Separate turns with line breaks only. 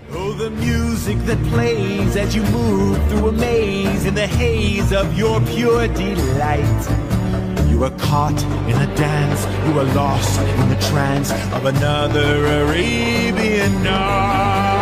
Oh, the music that plays as you move through a maze in the haze of your pure delight. You are caught in a dance, you are lost in the trance of another Arabian night.